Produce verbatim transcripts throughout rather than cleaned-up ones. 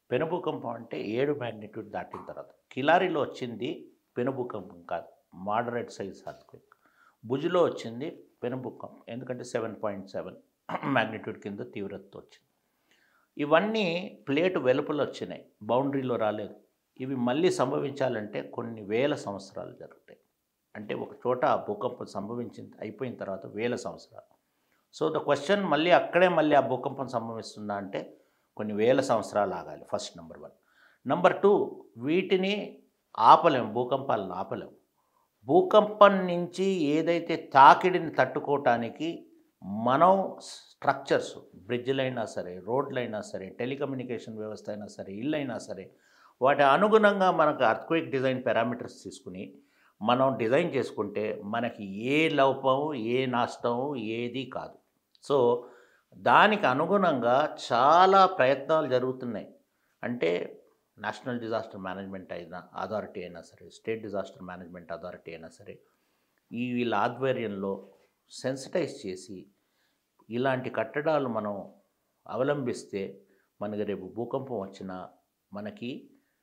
పెను భూకంపం అంటే ఏడు మ్యాగ్నిట్యూడ్ దాటిన తర్వాత. కిలారిలో వచ్చింది పెను భూకంపం కాదు, మోడరేట్ సైజ్ ఎర్త్‌క్వేక్. భుజ్‌లో వచ్చింది పెను భూకంపం, ఎందుకంటే సెవెన్ పాయింట్ సెవెన్ మ్యాగ్నిట్యూడ్ కింద తీవ్రతతో వచ్చింది. ఇవన్నీ ప్లేట్ వెలుపల వచ్చినాయి, బౌండరీలో రాలేదు. ఇవి మళ్ళీ సంభవించాలంటే కొన్ని వేల సంవత్సరాలు జరుగుతాయి. అంటే ఒక చోట ఆ భూకంపం సంభవించింది అయిపోయిన తర్వాత వేల సంవత్సరాలు. సో ద క్వశ్చన్ మళ్ళీ అక్కడే మళ్ళీ ఆ భూకంపం సంభవిస్తుందా అంటే కొన్ని వేల సంవత్సరాలు ఆగాలి. First number one. Number two, వీటిని ఆపలేం, భూకంపాలను ఆపలేం. భూకంపం నుంచి ఏదైతే తాకిడిని తట్టుకోవటానికి మనం స్ట్రక్చర్స్, బ్రిడ్జ్లైనా సరే, రోడ్లైనా సరే, టెలికమ్యూనికేషన్ వ్యవస్థ అయినా సరే, ఇల్లు అయినా సరే, వాటి అనుగుణంగా మనకు ఎర్త్‌క్వేక్ డిజైన్ పారామీటర్స్ తీసుకుని మనం డిజైన్ చేసుకుంటే మనకి ఏ లోపం, ఏ నష్టం ఏది కాదు. సో దానికి అనుగుణంగా చాలా ప్రయత్నాలు జరుగుతున్నాయి. అంటే నేషనల్ డిజాస్టర్ మేనేజ్మెంట్ అయినా అథారిటీ అయినా సరే, స్టేట్ డిజాస్టర్ మేనేజ్మెంట్ అథారిటీ అయినా సరే, ఈ వీళ్ళ ఆధ్వర్యంలో సెన్సిటైజ్ చేసి ఇలాంటి కట్టడాలు మనం అవలంబిస్తే మనకి రేపు భూకంపం వచ్చినా మనకి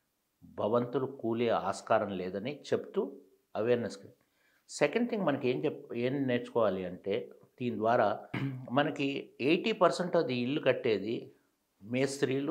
భవంతులు కూలే ఆస్కారం లేదని చెప్తూ అవేర్నెస్. సెకండ్ థింగ్, మనకి ఏం చెప్ ఏం నేర్చుకోవాలి అంటే దీని ద్వారా మనకి ఎయిటీ పర్సెంట్ అది ఇల్లు కట్టేది మేస్త్రీలు,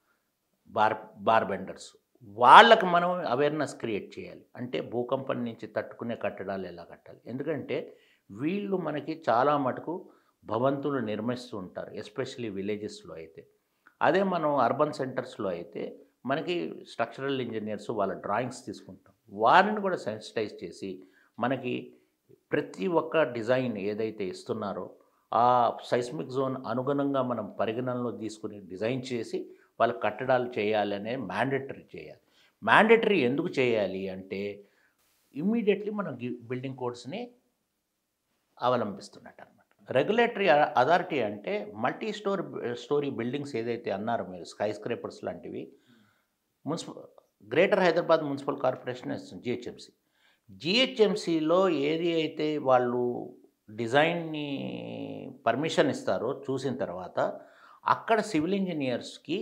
బార్ బార్ బెండర్స్. వాళ్ళకి మనం అవేర్నెస్ క్రియేట్ చేయాలి. అంటే భూకంపం నుంచి తట్టుకునే కట్టడాలు ఎలా కట్టాలి. ఎందుకంటే వీళ్ళు మనకి చాలా మటుకు భవంతులు నిర్మిస్తూ ఉంటారు, ఎస్పెషల్లీ విలేజెస్లో అయితే. అదే మనం అర్బన్ సెంటర్స్లో అయితే మనకి స్ట్రక్చరల్ ఇంజనీర్స్ వాళ్ళ డ్రాయింగ్స్ తీసుకుంటాం. వారిని కూడా సెన్సిటైజ్ చేసి మనకి ప్రతి ఒక్క డిజైన్ ఏదైతే ఇస్తున్నారో ఆ సైస్మిక్ జోన్ అనుగుణంగా మనం పరిగణనలో తీసుకుని డిజైన్ చేసి వాళ్ళ కట్టడాలు చేయాలనే మ్యాండేటరీ చేయాలి. మ్యాండేటరీ ఎందుకు చేయాలి అంటే ఇమ్మీడియట్లీ మనం బిల్డింగ్ కోడ్స్ని అవలంబిస్తున్నట్టు అనమాట. రెగ్యులేటరీ అథారిటీ అంటే మల్టీ స్టోర్ స్టోరీ బిల్డింగ్స్ ఏదైతే అన్నారో మీరు, స్కై స్క్రేపర్స్ లాంటివి, municipal greater Hyderabad municipal corporation ఇస్తుంది, జిహెచ్ఎంసీ. జిహెచ్ఎంసీలో ఏది అయితే వాళ్ళు డిజైన్ని పర్మిషన్ ఇస్తారో చూసిన తర్వాత అక్కడ సివిల్ ఇంజనీర్స్కి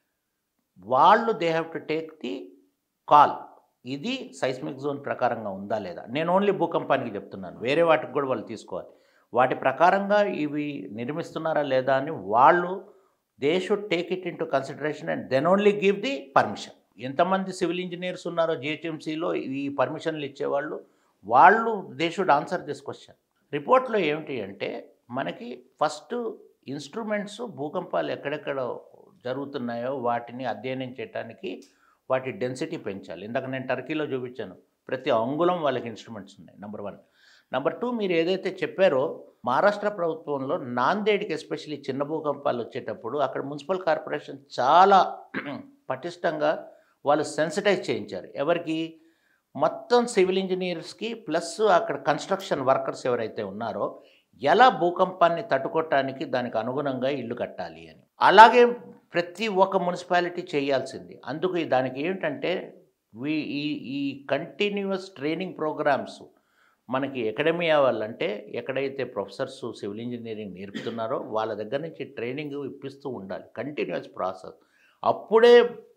వాళ్ళు they have to take the call, ఇది సైస్మిక్ జోన్ ప్రకారంగా ఉందా లేదా. నేను ఓన్లీ భూకంపానికి చెప్తున్నాను, వేరే వాటికి కూడా వాళ్ళు తీసుకోవాలి. వాటి ప్రకారంగా ఇవి నిర్మిస్తున్నారా లేదా అని వాళ్ళు they should take it into consideration and then only give the permission. ఎంతమంది సివిల్ ఇంజనీర్స్ ఉన్నారో జిహెచ్ఎంసీలో ఈ పర్మిషన్లు ఇచ్చేవాళ్ళు, వాళ్ళు they should answer this question. రిపోర్ట్లో ఏమిటి అంటే మనకి ఫస్ట్ ఇన్స్ట్రుమెంట్స్ భూకంపాలు ఎక్కడెక్కడ జరుగుతున్నాయో వాటిని అధ్యయనం చేయడానికి వాటి డెన్సిటీ పెంచాలి. ఇందాక నేను టర్కీలో చూపించాను, ప్రతి అంగుళం వాళ్ళకి ఇన్స్ట్రుమెంట్స్ ఉన్నాయి, నెంబర్ వన్. నెంబర్ టూ, మీరు ఏదైతే చెప్పారో మహారాష్ట్ర ప్రభుత్వంలో నాందేడ్కి ఎస్పెషల్లీ చిన్న భూకంపాలు వచ్చేటప్పుడు అక్కడ మున్సిపల్ కార్పొరేషన్ చాలా పటిష్టంగా వాళ్ళు సెన్సిటైజ్ చేయించారు. ఎవరికి? మొత్తం సివిల్ ఇంజనీర్స్కి ప్లస్ అక్కడ కన్స్ట్రక్షన్ వర్కర్స్ ఎవరైతే ఉన్నారో ఎలా భూకంపాన్ని తట్టుకోవటానికి దానికి అనుగుణంగా ఇల్లు కట్టాలి అని. అలాగే ప్రతి ఒక్క మున్సిపాలిటీ చేయాల్సింది. అందుకు దానికి ఏమిటంటే వీ ఈ ఈ కంటిన్యూస్ ట్రైనింగ్ ప్రోగ్రామ్స్ మనకి అకాడమియా వాళ్ళంటే ఎక్కడైతే ప్రొఫెసర్స్ సివిల్ ఇంజనీరింగ్ నేర్పుతున్నారో వాళ్ళ దగ్గర నుంచి ట్రైనింగ్ ఇప్పిస్తూ ఉండాలి, కంటిన్యూస్ ప్రాసెస్. అప్పుడే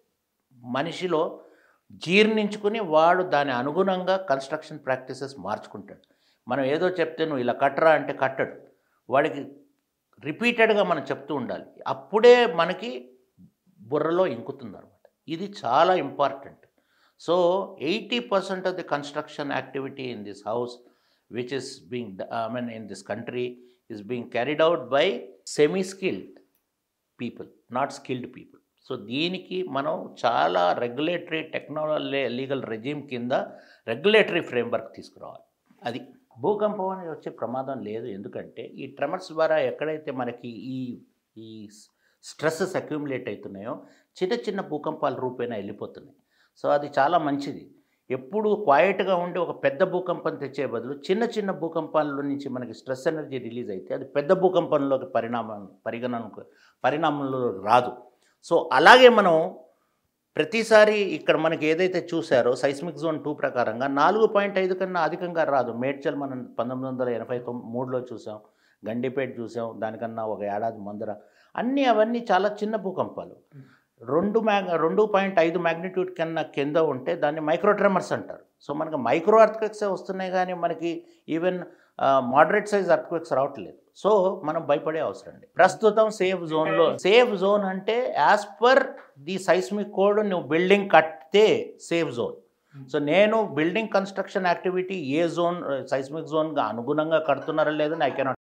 మనిషిలో జీర్ణించుకుని వాడు దాని అనుగుణంగా కన్స్ట్రక్షన్ ప్రాక్టీసెస్ మార్చుకుంటాడు. మనం ఏదో చెప్తే నువ్వు ఇలా కట్టరా అంటే కట్టడు, వాడికి రిపీటెడ్గా మనం చెప్తూ ఉండాలి. అప్పుడే మనకి బుర్రలో ఇంకుతుంది అనమాట. ఇది చాలా important. So eighty percent of the construction activity in this house which is being I mean in this country is being carried out by semi skilled people, not skilled people. So దీనికి మనం చాలా regulatory technology legal regime కింద regulatory framework తీసుకురావాలి. అది భూకంపం అనేది వచ్చే ప్రమాదం లేదు. ఎందుకంటే ఈ ట్రెమర్స్ ద్వారా ఎక్కడైతే మనకి ఈ ఈ స్ట్రెస్సెస్ అక్యూములేట్ అవుతున్నాయో చిన్న చిన్న భూకంపాల రూపేణా వెళ్ళిపోతున్నాయి. సో అది చాలా మంచిది. ఎప్పుడు క్వైట్గా ఉండి ఒక పెద్ద భూకంపం తెచ్చే బదులు చిన్న చిన్న భూకంపాల నుంచి మనకి స్ట్రెస్ ఎనర్జీ రిలీజ్ అయితే అది పెద్ద భూకంపంలోకి పరిణామం పరిగణనకు పరిణామంలో రాదు. సో అలాగే మనం ప్రతిసారి ఇక్కడ మనకి ఏదైతే చూసారో సైస్మిక్ జోన్ టూ ప్రకారంగా నాలుగు పాయింట్ ఐదు కన్నా అధికంగా రాదు. మేడ్చల్ మనం పంతొమ్మిది వందల ఎనభై తొమ్మిది మూడులో చూసాం, గండిపేట చూసాం, దానికన్నా ఒక ఏడాది ముందర. అన్నీ అవన్నీ చాలా చిన్న భూకంపాలు. రెండు మ్యాగ్ రెండు పాయింట్ ఐదు మ్యాగ్నిట్యూడ్ కన్నా కింద ఉంటే దాన్ని మైక్రో ట్రెమర్స్ అంటారు. సో మనకి మైక్రో అర్త్క్వేక్సే వస్తున్నాయి కానీ మనకి ఈవెన్ మోడరేట్ సైజ్ అర్త్క్వేక్స్ రావట్లేదు. సో మనం భయపడే అవసరం లేదు. ప్రస్తుతం సేఫ్ జోన్లో, సేఫ్ జోన్ అంటే as per the seismic code నువ్వు బిల్డింగ్ కట్టితే సేఫ్ జోన్. సో నేను బిల్డింగ్ కన్స్ట్రక్షన్ యాక్టివిటీ ఏ జోన్ సైస్మిక్ జోన్గా అనుగుణంగా కడుతున్నారా లేదని ఐ కెనాట్